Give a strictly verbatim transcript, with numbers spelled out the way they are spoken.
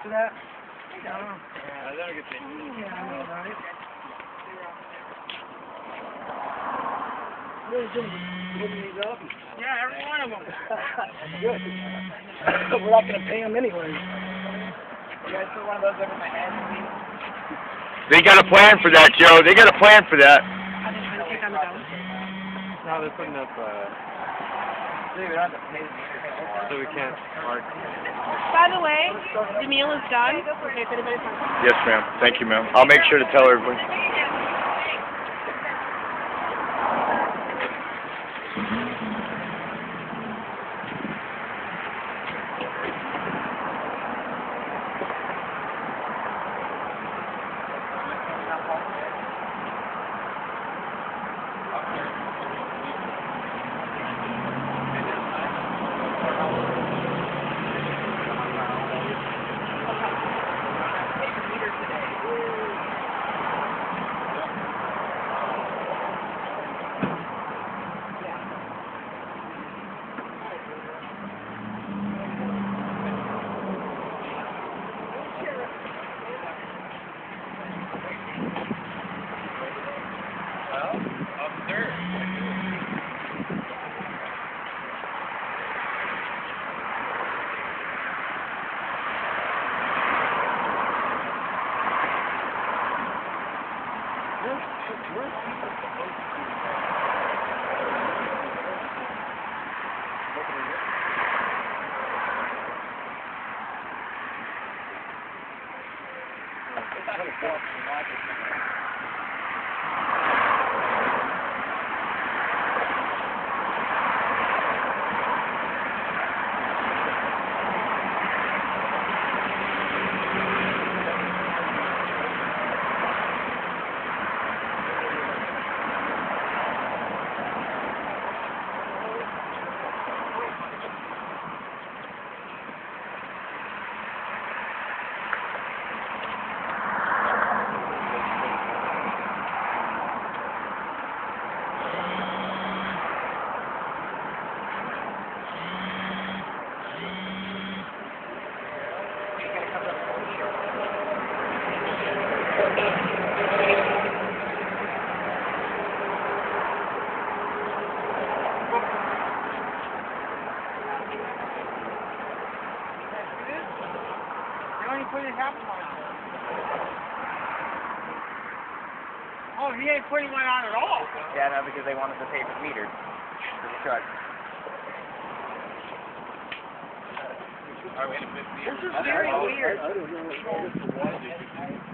for that? No. Yeah, that'll get paid. Yeah, I know about it. What are you doing? Moving these up? Yeah, every one of them. Good. We're not going to pay them anyway. You guys put one of those over my head, please? They got a plan for that, Joe. They got a plan for that. I didn't even kick on the dome. No, they're putting up, uh... We don't have to pay the meter. So we can't mark. By the way, the meal is done. Okay, if anybody's hungry. Yes, ma'am. Thank you, ma'am. I'll make sure to tell everybody. Oh, he ain't putting one on at all. Yeah, no, because they want us to pay for meters for the truck. This is very weird. I don't know.